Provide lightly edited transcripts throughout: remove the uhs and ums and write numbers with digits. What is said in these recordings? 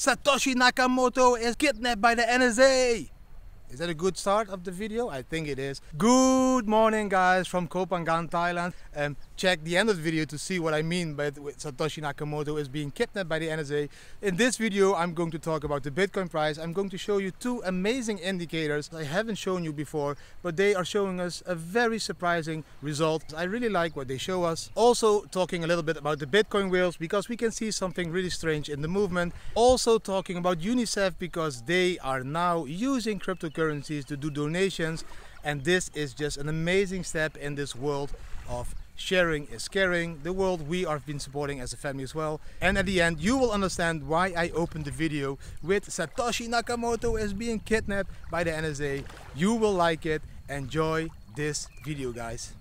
Satoshi Nakamoto is kidnapped by the NSA. Is that a good start of the video? I think it is. Good morning guys from Koh Phangan, Thailand. Check the end of the video to see what I mean by Satoshi Nakamoto is being kidnapped by the NSA. In this video I'm going to talk about the Bitcoin price. I'm going to show you two amazing indicators I haven't shown you before, but they are showing us a very surprising result. I really like what they show us. Also talking a little bit about the Bitcoin whales because we can see something really strange in the movement. Also talking about UNICEF because they are now using cryptocurrencies to do donations, and this is just an amazing step in this world of sharing is caring, the world we have been supporting as a family as well. And at the end you will understand why I opened the video with Satoshi Nakamoto is being kidnapped by the NSA. You will like it. Enjoy this video guys.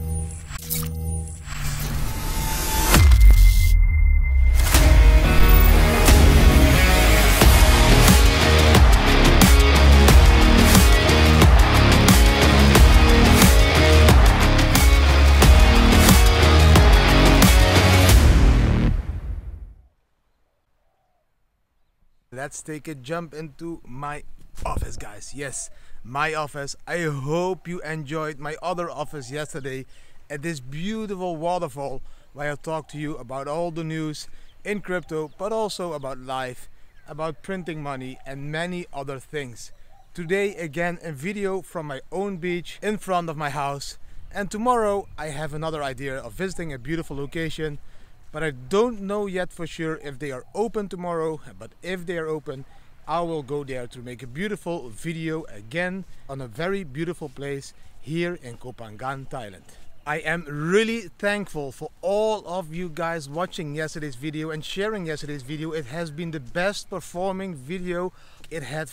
Let's take a jump into my office guys. Yes, my office. I hope you enjoyed my other office yesterday at this beautiful waterfall where I talked to you about all the news in crypto, but also about life, about printing money and many other things. Today again a video from my own beach in front of my house, and tomorrow I have another idea of visiting a beautiful location. But I don't know yet for sure if they are open tomorrow, but if they are open, I will go there to make a beautiful video again on a very beautiful place here in Koh Phangan, Thailand. I am really thankful for all of you guys watching yesterday's video and sharing yesterday's video. It has been the best performing video. It had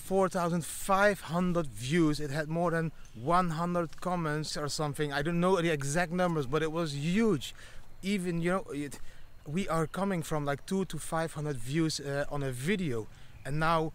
4,500 views. It had more than 100 comments or something. I don't know the exact numbers, but it was huge. Even, you know, we are coming from like 200 to 500 views on a video, and now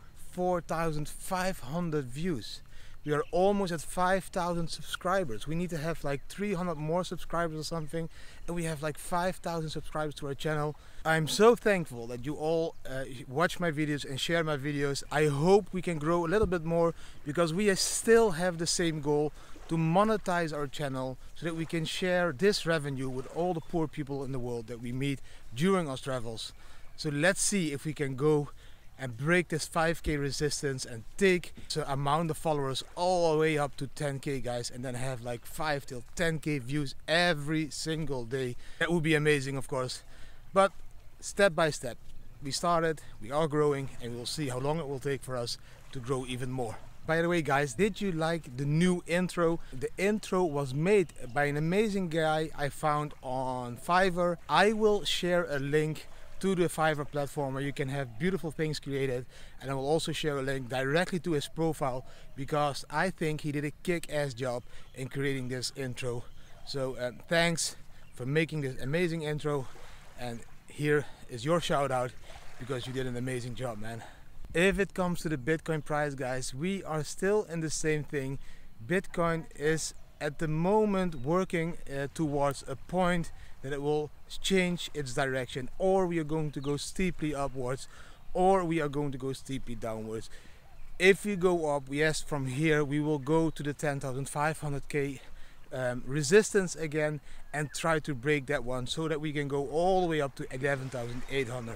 4,500 views. We are almost at 5,000 subscribers. We need to have like 300 more subscribers or something, and we have like 5,000 subscribers to our channel. I'm so thankful that you all watch my videos and share my videos. I hope we can grow a little bit more because we still have the same goal to monetize our channel so that we can share this revenue with all the poor people in the world that we meet during our travels. So let's see if we can go and break this 5k resistance and take the amount of followers all the way up to 10k guys, and then have like 5 till 10k views every single day. That would be amazing, of course, but step by step we started, we are growing, and we'll see how long it will take for us to grow even more. By the way guys, did you like the new intro? The intro was made by an amazing guy I found on Fiverr. I will share a link to the Fiverr platform where you can have beautiful things created, and I will also share a link directly to his profile because I think he did a kick-ass job in creating this intro. So thanks for making this amazing intro, and here is your shout out because you did an amazing job, man. If it comes to the Bitcoin price guys, we are still in the same thing. Bitcoin is at the moment working towards a point that it will change its direction, or we are going to go steeply upwards, or we are going to go steeply downwards. If we go up, yes, from here we will go to the 10,500k resistance again and try to break that one so that we can go all the way up to 11,800.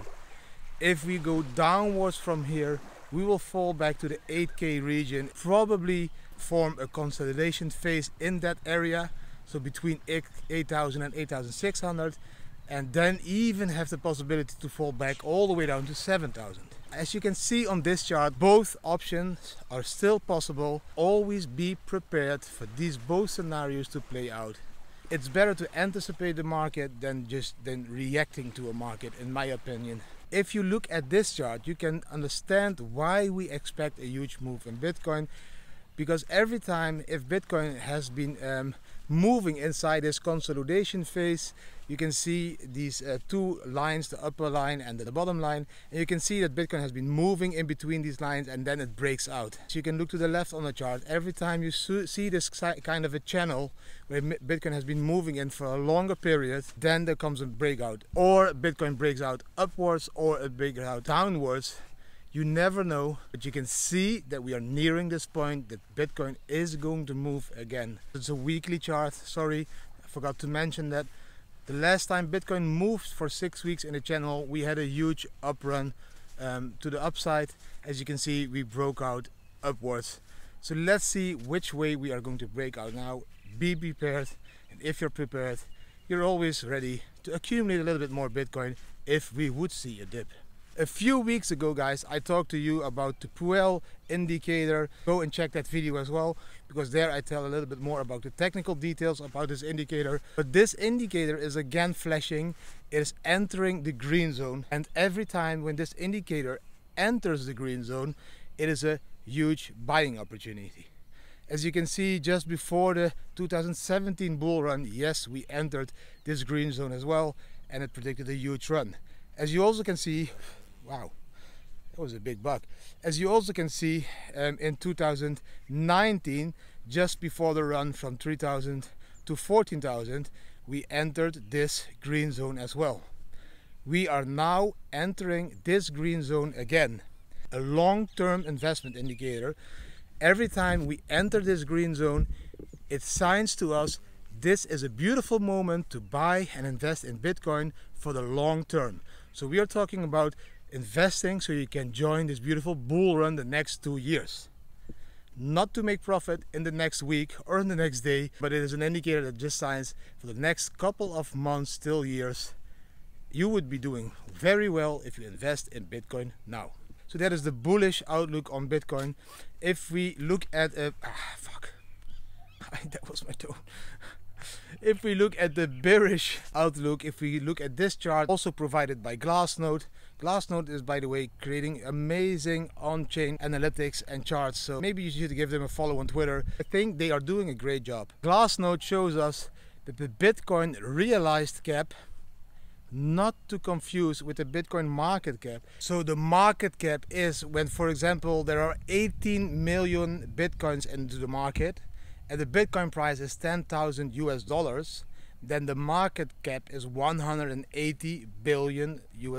If we go downwards from here, we will fall back to the 8k region, probably form a consolidation phase in that area, so between 8,000 and 8,600, and then even have the possibility to fall back all the way down to 7,000. As you can see on this chart, both options are still possible. Always be prepared for these both scenarios to play out. It's better to anticipate the market than reacting to a market, in my opinion. If you look at this chart, you can understand why we expect a huge move in Bitcoin, because every time if Bitcoin has been moving inside this consolidation phase, you can see these two lines, the upper line and the bottom line, and you can see that Bitcoin has been moving in between these lines and then it breaks out. So you can look to the left on the chart. Every time you see this kind of a channel where Bitcoin has been moving in for a longer period, then there comes a breakout, or Bitcoin breaks out upwards or it breaks out downwards. You never know, but you can see that we are nearing this point that Bitcoin is going to move again. It's a weekly chart. Sorry, I forgot to mention that. The last time Bitcoin moved for 6 weeks in the channel, we had a huge up run to the upside. As you can see, we broke out upwards. So let's see which way we are going to break out now. Be prepared, and if you're prepared, you're always ready to accumulate a little bit more Bitcoin if we would see a dip. A few weeks ago, guys, I talked to you about the Puell indicator. Go and check that video as well, because there I tell a little bit more about the technical details about this indicator. But this indicator is again flashing. It is entering the green zone, and every time when this indicator enters the green zone, it is a huge buying opportunity. As you can see, just before the 2017 bull run, yes, we entered this green zone as well, and it predicted a huge run. As you also can see, wow, that was a big buck. As you also can see, in 2019, just before the run from 3,000 to 14,000, we entered this green zone as well. We are now entering this green zone again, a long-term investment indicator. Every time we enter this green zone, it signs to us this is a beautiful moment to buy and invest in Bitcoin for the long term. So we are talking about investing so you can join this beautiful bull run the next 2 years. Not to make profit in the next week or in the next day, but it is an indicator that just signs for the next couple of months till years. You would be doing very well if you invest in Bitcoin now. So that is the bullish outlook on Bitcoin. If we look at that was my tone. If we look at the bearish outlook, if we look at this chart, also provided by Glassnode. Glassnode is, by the way, creating amazing on-chain analytics and charts, so maybe you should give them a follow on Twitter. I think they are doing a great job. Glassnode shows us that the Bitcoin realized cap, not to confuse with the Bitcoin market cap. So the market cap is when, for example, there are 18 million Bitcoins into the market, and the Bitcoin price is $10,000, then the market cap is $180 billion.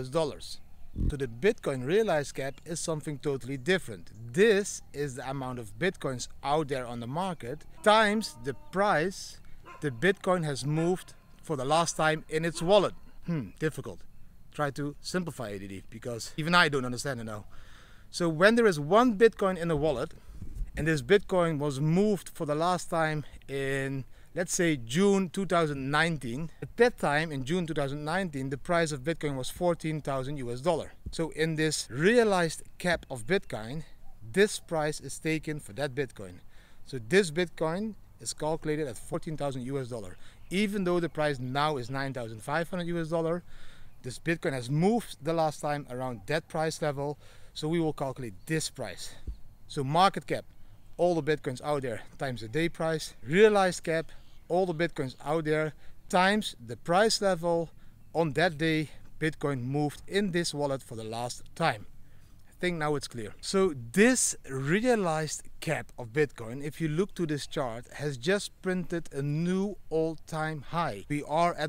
So the Bitcoin realized cap is something totally different. This is the amount of Bitcoins out there on the market times the price the Bitcoin has moved for the last time in its wallet. Difficult. Try to simplify it, because even I don't understand it now. So when there is one Bitcoin in a wallet, and this Bitcoin was moved for the last time in, let's say, June 2019. At that time, in June 2019, the price of Bitcoin was $14,000. So in this realized cap of Bitcoin, this price is taken for that Bitcoin. So this Bitcoin is calculated at $14,000. Even though the price now is $9,500, this Bitcoin has moved the last time around that price level. So we will calculate this price. So market cap, all the Bitcoins out there times the day price. Realized cap, all the Bitcoins out there times the price level on that day Bitcoin moved in this wallet for the last time. I think now it's clear. So this realized cap of Bitcoin, if you look to this chart, has just printed a new all-time high. We are at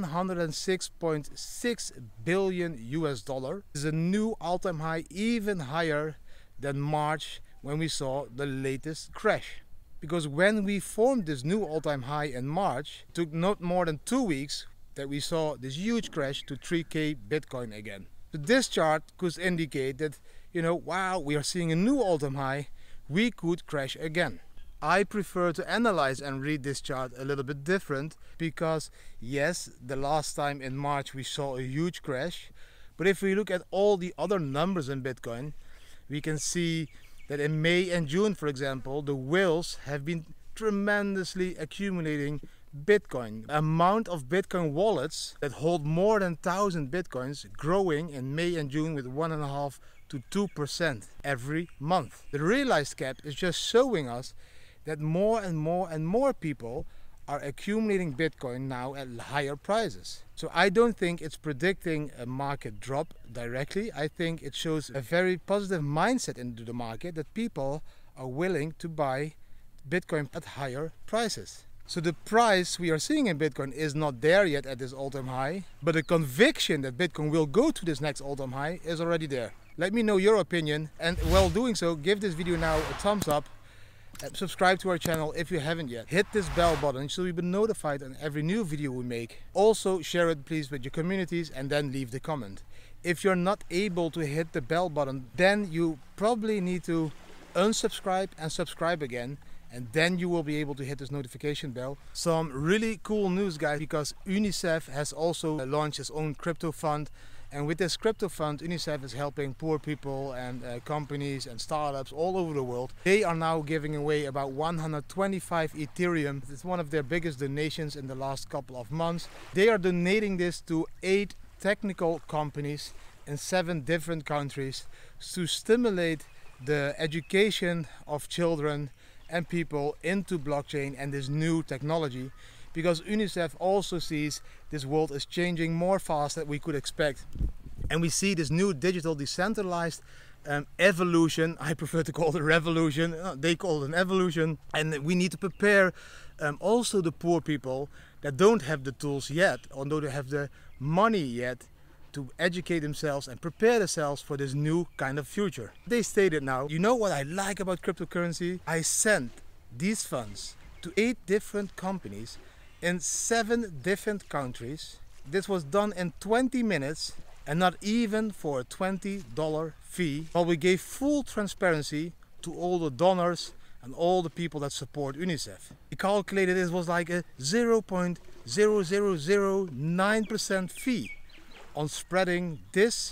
$106.6 billion. This is a new all-time high, even higher than March, when we saw the latest crash. Because when we formed this new all-time high in March, it took not more than 2 weeks that we saw this huge crash to 3K Bitcoin again. So this chart could indicate that, wow, we are seeing a new all-time high, we could crash again. I prefer to analyze and read this chart a little bit different, because yes, the last time in March we saw a huge crash, but if we look at all the other numbers in Bitcoin, we can see that in May and June, for example, the whales have been tremendously accumulating Bitcoin. The amount of Bitcoin wallets that hold more than 1,000 Bitcoins growing in May and June with 1.5 to 2% every month. The realized cap is just showing us that more and more people are accumulating Bitcoin now at higher prices. So I don't think it's predicting a market drop directly. I think it shows a very positive mindset into the market, that people are willing to buy Bitcoin at higher prices. So the price we are seeing in Bitcoin is not there yet at this all-time high, but the conviction that Bitcoin will go to this next all-time high is already there. Let me know your opinion, and while doing so, give this video now a thumbs up. Subscribe to our channel if you haven't yet. Hit this bell button so you'll be notified on every new video we make. Also share it please with your communities and then leave the comment. If you're not able to hit the bell button, then you probably need to unsubscribe and subscribe again, and then you will be able to hit this notification bell. Some really cool news, guys, because UNICEF has also launched its own crypto fund. And with this crypto fund, UNICEF is helping poor people and companies and startups all over the world. They are now giving away about 125 Ethereum. It's one of their biggest donations in the last couple of months. They are donating this to 8 technical companies in 7 different countries to stimulate the education of children and people into blockchain and this new technology. Because UNICEF also sees this world is changing more fast than we could expect. And we see this new digital decentralized evolution. I prefer to call it a revolution. They call it an evolution. And we need to prepare also the poor people that don't have the tools yet, or don't have the money yet, to educate themselves and prepare themselves for this new kind of future. They stated now, you know what I like about cryptocurrency? I sent these funds to 8 different companies in 7 different countries. This was done in 20 minutes and not even for a $20 fee. While we gave full transparency to all the donors and all the people that support UNICEF. We calculated it was like a 0.0009% fee on spreading this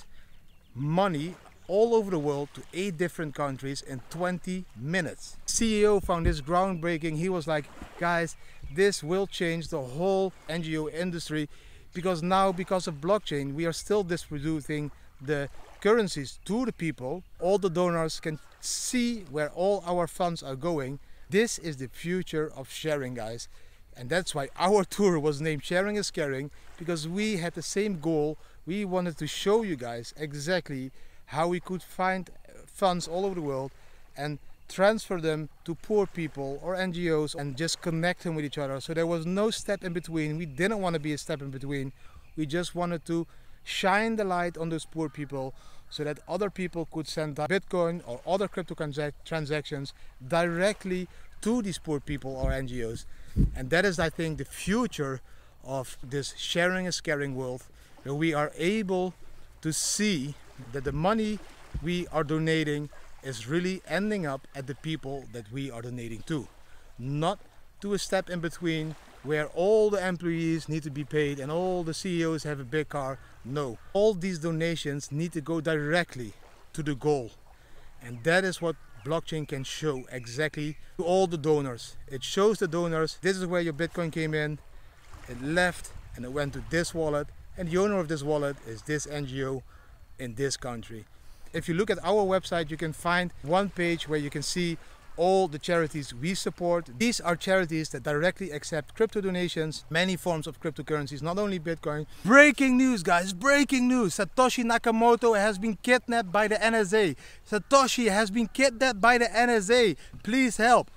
money all over the world to 8 different countries in 20 minutes. CEO found this groundbreaking. He was like, guys, this will change the whole NGO industry, because now, because of blockchain, we are still distributing the currencies to the people. All the donors can see where all our funds are going. This is the future of sharing, guys. And that's why our tour was named Sharing is Caring, because we had the same goal. We wanted to show you guys exactly how we could find funds all over the world and transfer them to poor people or NGOs and just connect them with each other. So there was no step in between. We didn't want to be a step in between. We just wanted to shine the light on those poor people so that other people could send Bitcoin or other crypto transactions directly to these poor people or NGOs. And that is, I think, the future of this sharing is caring world, where we are able to see that the money we are donating is really ending up at the people that we are donating to. Not to a step in between where all the employees need to be paid and all the CEOs have a big car. No, all these donations need to go directly to the goal. And that is what blockchain can show exactly to all the donors. It shows the donors, this is where your Bitcoin came in, it left and it went to this wallet, and the owner of this wallet is this NGO in this country. If you look at our website, you can find one page where you can see all the charities we support. These are charities that directly accept crypto donations, many forms of cryptocurrencies, not only Bitcoin. Breaking news, guys, breaking news. Satoshi Nakamoto has been kidnapped by the NSA. Satoshi has been kidnapped by the NSA. Please help.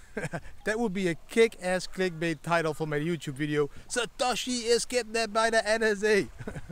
That would be a kick-ass clickbait title for my YouTube video. Satoshi is kidnapped by the NSA.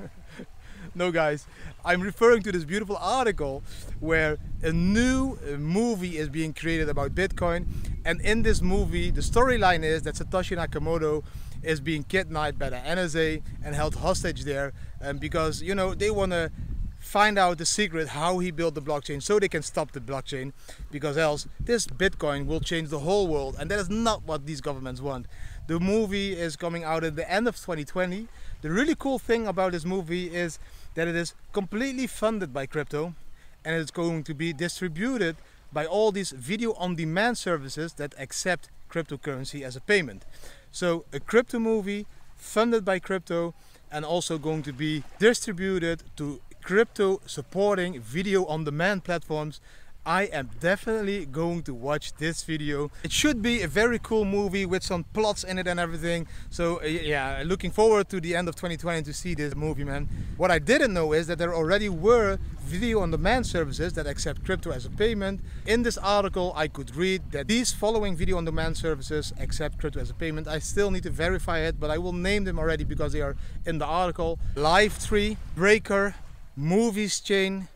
No, guys, I'm referring to this beautiful article where a new movie is being created about Bitcoin. And in this movie, the storyline is that Satoshi Nakamoto is being kidnapped by the NSA and held hostage there because, you know, they want to find out the secret how he built the blockchain so they can stop the blockchain, because else this Bitcoin will change the whole world, and that is not what these governments want. The movie is coming out at the end of 2020. The really cool thing about this movie is that it is completely funded by crypto, and it's going to be distributed by all these video on demand services that accept cryptocurrency as a payment. So a crypto movie funded by crypto and also going to be distributed to crypto supporting video on demand platforms. I am definitely going to watch this video. It should be a very cool movie with some plots in it and everything. So yeah, looking forward to the end of 2020 to see this movie, man. What I didn't know is that there already were video on demand services that accept crypto as a payment. In this article I could read that these following video on demand services accept crypto as a payment. I still need to verify it, but I will name them already because they are in the article. Live3, Breaker, Movies Chain,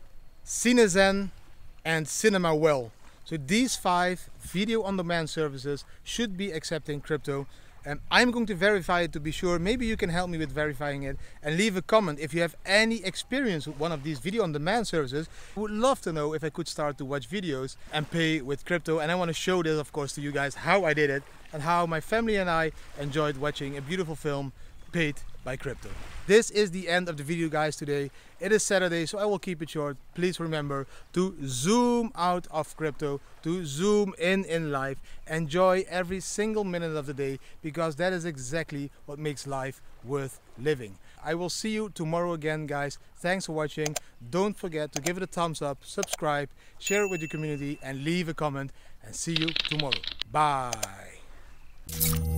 Cinezen, and CinemaWell. So these 5 video on demand services should be accepting crypto. And I'm going to verify it to be sure. Maybe you can help me with verifying it, and leave a comment if you have any experience with one of these video on demand services. I would love to know if I could start to watch videos and pay with crypto. And I want to show this, of course, to you guys how I did it and how my family and I enjoyed watching a beautiful film paid by crypto. This is the end of the video, guys, today. It is Saturday, so I will keep it short. Please remember to zoom out of crypto, to zoom in life. Enjoy every single minute of the day, because that is exactly what makes life worth living. I will see you tomorrow again, guys. Thanks for watching. Don't forget to give it a thumbs up, subscribe, share it with your community, and leave a comment. And see you tomorrow. Bye.